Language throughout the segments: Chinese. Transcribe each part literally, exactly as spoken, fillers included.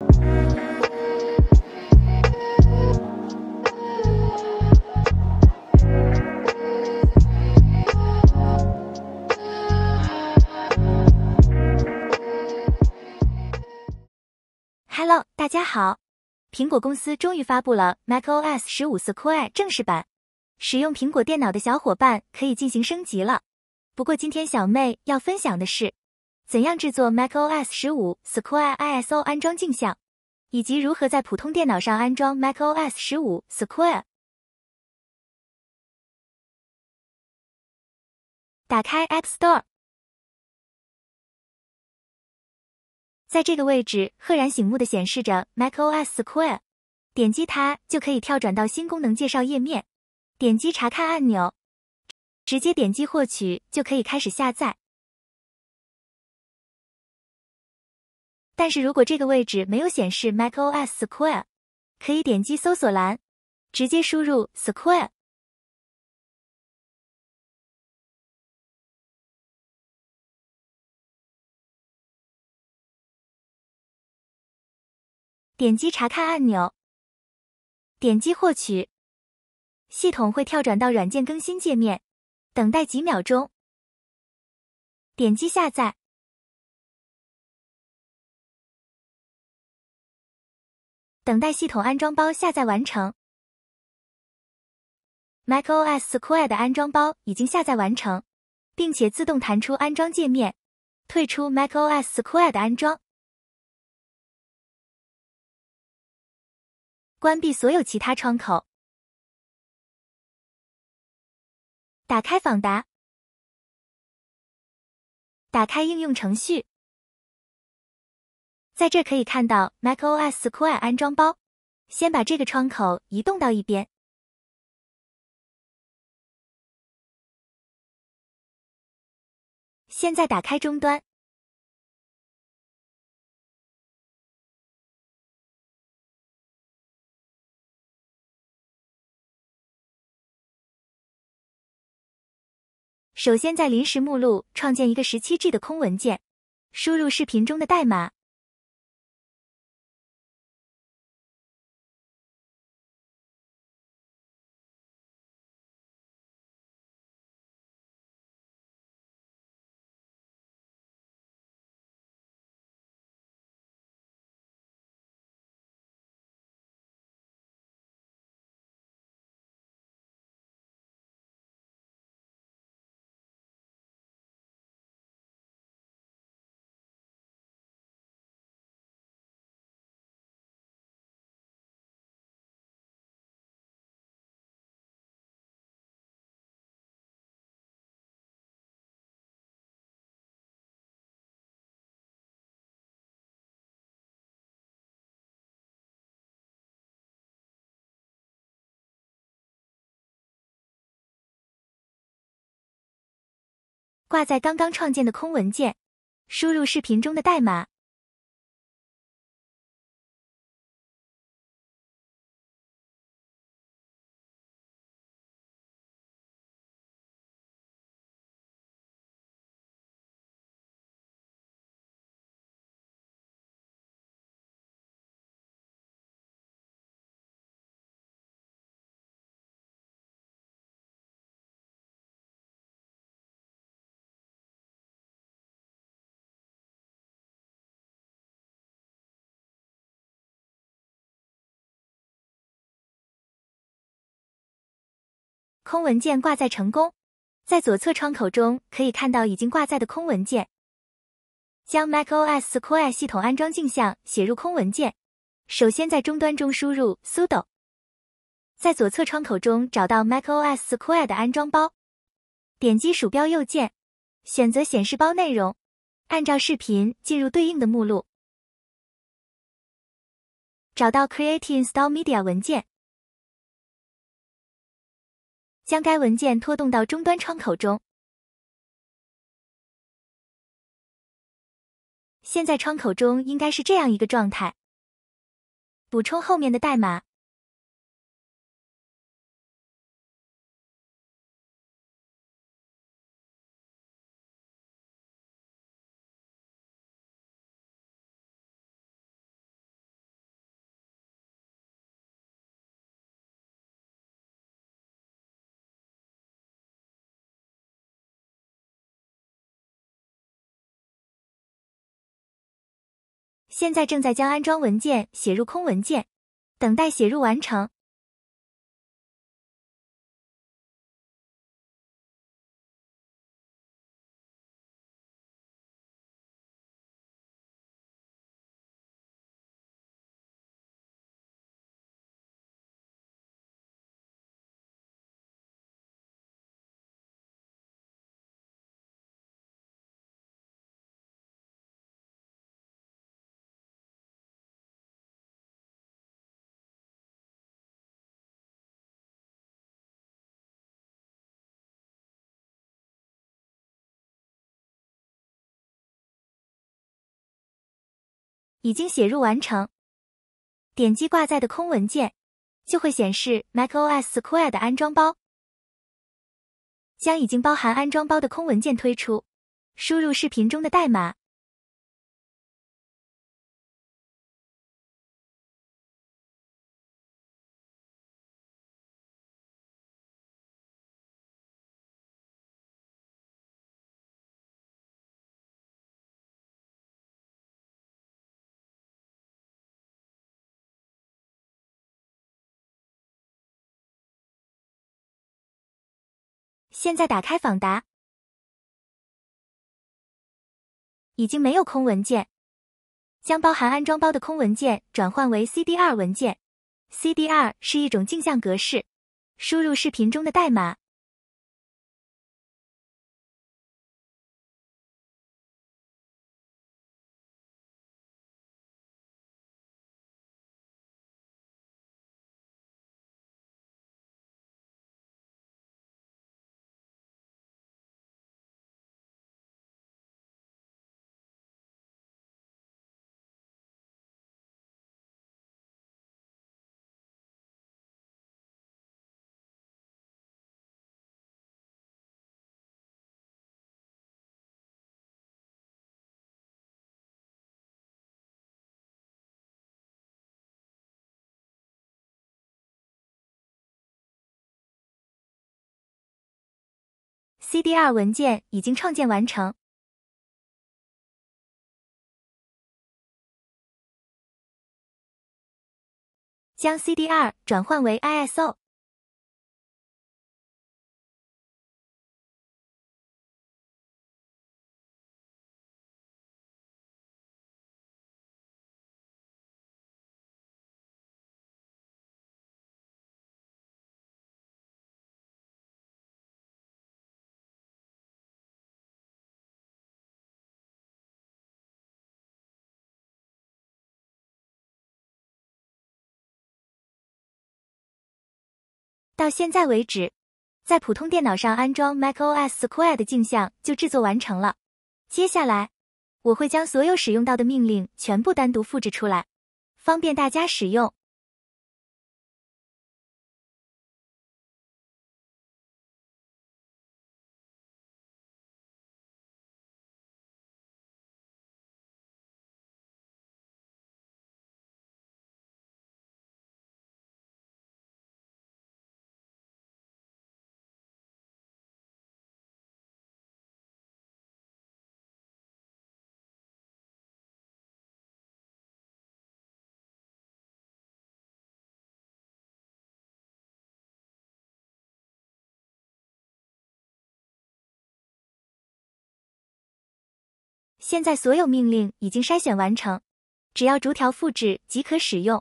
Hello， 大家好！苹果公司终于发布了 macOS 十五 Sequoia 正式版，使用苹果电脑的小伙伴可以进行升级了。不过今天小妹要分享的是，怎样制作 macOS 十五 Sequoia I S O 安装镜像，以及如何在普通电脑上安装 macOS 十五 Sequoia。打开 App Store。在这个位置赫然醒目的显示着 macOS Sequoia， 点击它就可以跳转到新功能介绍页面，点击查看按钮，直接点击获取就可以开始下载。但是如果这个位置没有显示 macOS Sequoia， 可以点击搜索栏，直接输入 Sequoia。点击查看按钮，点击获取，系统会跳转到软件更新界面，等待几秒钟。点击下载，等待系统安装包下载完成。macOS Sequoia 的安装包已经下载完成，并且自动弹出安装界面，退出 macOS Sequoia 的安装。关闭所有其他窗口。打开访达。打开应用程序。在这可以看到 macOS Sequoia 安装包。先把这个窗口移动到一边。现在打开终端。首先在临时目录创建一个 十七G 的空文件，输入视频中的代码。挂在刚刚创建的空文件，输入视频中的代码。空文件挂载成功，在左侧窗口中可以看到已经挂载的空文件。将 macOS Sequoia 系统安装镜像写入空文件，首先在终端中输入 sudo， 在左侧窗口中找到 macOS Sequoia 的安装包，点击鼠标右键，选择显示包内容，按照视频进入对应的目录，找到 Create Install Media 文件。将该文件拖动到终端窗口中。现在窗口中应该是这样一个状态。补充后面的代码。 现在正在将安装文件写入空文件，等待写入完成。已经写入完成。点击挂在的空文件，就会显示 macOS Square 的安装包，将已经包含安装包的空文件推出，输入视频中的代码。现在打开访达，已经没有空文件，将包含安装包的空文件转换为 C D R 文件。C D R 是一种镜像格式，输入视频中的代码。C D R 文件已经创建完成。将 C D R 转换为 I S O。到现在为止，在普通电脑上安装 macOS Square 的镜像就制作完成了。接下来，我会将所有使用到的命令全部单独复制出来，方便大家使用。现在所有命令已经筛选完成，只要逐条复制即可使用。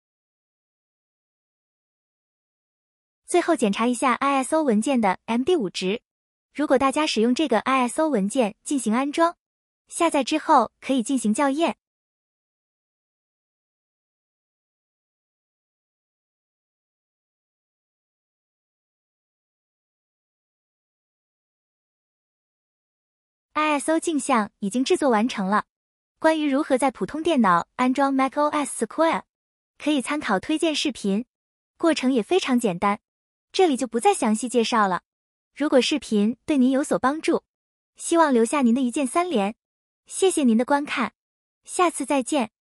最后检查一下 I S O 文件的 M D 五 值，如果大家使用这个 I S O 文件进行安装，下载之后可以进行校验。I S O 镜像已经制作完成了。关于如何在普通电脑安装 macOS Square， 可以参考推荐视频，过程也非常简单，这里就不再详细介绍了。如果视频对您有所帮助，希望留下您的一键三连。谢谢您的观看，下次再见。